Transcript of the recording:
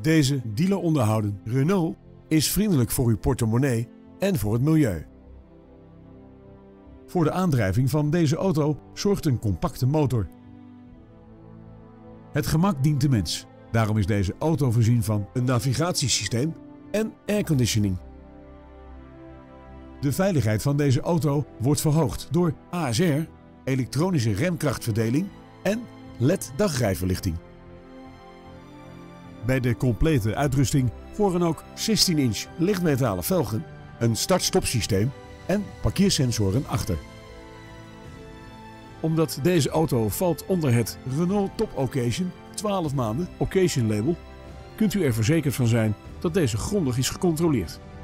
deze dealer onderhouden. Renault is vriendelijk voor uw portemonnee en voor het milieu. Voor de aandrijving van deze auto zorgt een compacte motor. Het gemak dient de mens. Daarom is deze auto voorzien van een navigatiesysteem en airconditioning. De veiligheid van deze auto wordt verhoogd door ASR, elektronische remkrachtverdeling en LED-dagrijverlichting. Bij de complete uitrusting voeren ook 16-inch lichtmetalen velgen, een start-stop-systeem en parkeersensoren achter. Omdat deze auto valt onder het Renault Top Occasion 12 maanden Occasion label, kunt u er verzekerd van zijn dat deze grondig is gecontroleerd.